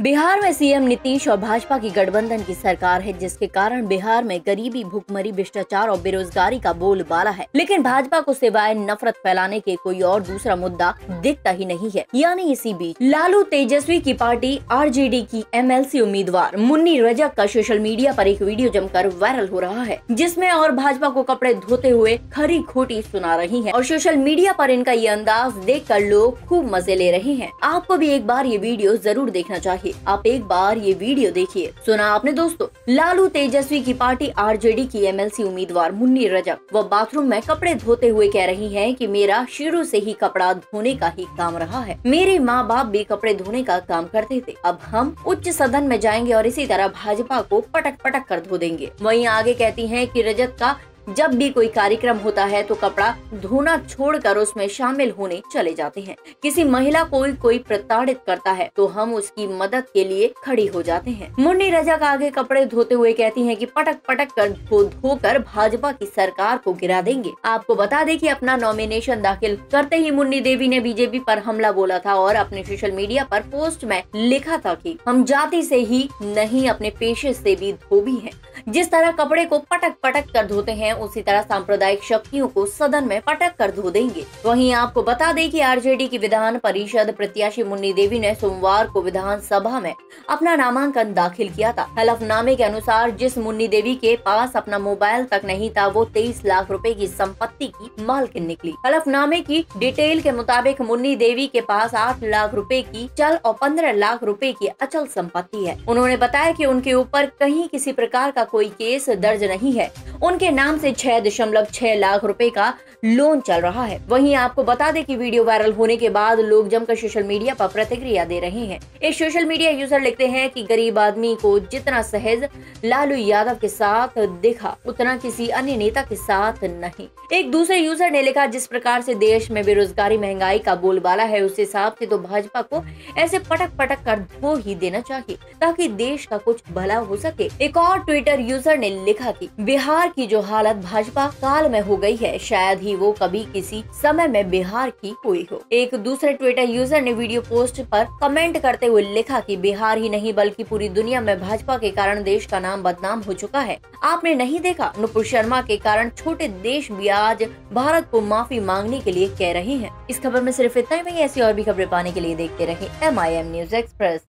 बिहार में सीएम नीतीश और भाजपा की गठबंधन की सरकार है, जिसके कारण बिहार में गरीबी, भुखमरी, भ्रष्टाचार और बेरोजगारी का बोलबाला है। लेकिन भाजपा को सिवाय नफरत फैलाने के कोई और दूसरा मुद्दा दिखता ही नहीं है। यानी इसी बीच लालू तेजस्वी की पार्टी आरजेडी की एमएलसी उम्मीदवार मुन्नी रजक का सोशल मीडिया पर एक वीडियो जमकर वायरल हो रहा है, जिसमें और भाजपा को कपड़े धोते हुए खरी खोटी सुना रही है और सोशल मीडिया पर इनका ये अंदाज देखकर लोग खूब मजे ले रहे हैं। आपको भी एक बार ये वीडियो जरूर देखना चाहिए। आप एक बार ये वीडियो देखिए। सुना आपने दोस्तों, लालू तेजस्वी की पार्टी आरजेडी की एमएलसी उम्मीदवार मुन्नी रजक वो बाथरूम में कपड़े धोते हुए कह रही हैं कि मेरा शुरू से ही कपड़ा धोने का ही काम रहा है। मेरे माँ बाप भी कपड़े धोने का काम करते थे। अब हम उच्च सदन में जाएंगे और इसी तरह भाजपा को पटक पटक कर धो देंगे। वहीं आगे कहती हैं कि रजक का जब भी कोई कार्यक्रम होता है तो कपड़ा धोना छोड़कर उसमें शामिल होने चले जाते हैं। किसी महिला को कोई प्रताड़ित करता है तो हम उसकी मदद के लिए खड़ी हो जाते हैं। मुन्नी रजक आगे कपड़े धोते हुए कहती हैं कि पटक पटक कर धोकर भाजपा की सरकार को गिरा देंगे। आपको बता दें कि अपना नॉमिनेशन दाखिल करते ही मुन्नी देवी ने बीजेपी पर हमला बोला था और अपने सोशल मीडिया पर पोस्ट में लिखा था कि हम जाति से ही नहीं अपने पेशे से भी धोबी हैं। जिस तरह कपड़े को पटक पटक कर धोते हैं उसी तरह सांप्रदायिक शक्तियों को सदन में पटक कर धो देंगे। वहीं आपको बता दें कि आरजेडी की विधान परिषद प्रत्याशी मुन्नी देवी ने सोमवार को विधानसभा में अपना नामांकन दाखिल किया था। हलफनामे के अनुसार जिस मुन्नी देवी के पास अपना मोबाइल तक नहीं था वो 23 लाख रुपए की संपत्ति की मालकिन निकली। हलफनामे की डिटेल के मुताबिक मुन्नी देवी के पास 8 लाख रुपए की चल और 15 लाख रुपए की अचल संपत्ति है। उन्होंने बताया कि उनके ऊपर कहीं किसी प्रकार का कोई केस दर्ज नहीं है। उनके नाम से 6.6 लाख रुपए का लोन चल रहा है। वहीं आपको बता दें कि वीडियो वायरल होने के बाद लोग जमकर सोशल मीडिया पर प्रतिक्रिया दे रहे हैं। एक सोशल मीडिया यूजर लिखते हैं कि गरीब आदमी को जितना सहज लालू यादव के साथ दिखा उतना किसी अन्य नेता के साथ नहीं। एक दूसरे यूजर ने लिखा, जिस प्रकार से देश में बेरोजगारी, महंगाई का बोलबाला है उस हिसाब से तो भाजपा को ऐसे पटक पटक कर धो ही देना चाहिए ताकि देश का कुछ भला हो सके। एक और ट्विटर यूजर ने लिखा कि बिहार की जो हालत भाजपा काल में हो गई है, शायद ही वो कभी किसी समय में बिहार की हुई हो। एक दूसरे ट्विटर यूजर ने वीडियो पोस्ट पर कमेंट करते हुए लिखा कि बिहार ही नहीं बल्कि पूरी दुनिया में भाजपा के कारण देश का नाम बदनाम हो चुका है। आपने नहीं देखा, नुपुर शर्मा के कारण छोटे देश भी आज भारत को माफी मांगने के लिए कह रहे हैं। इस खबर में सिर्फ इतना ही। ऐसी और भी खबरें पाने के लिए देखते रहे MIM न्यूज़ एक्सप्रेस।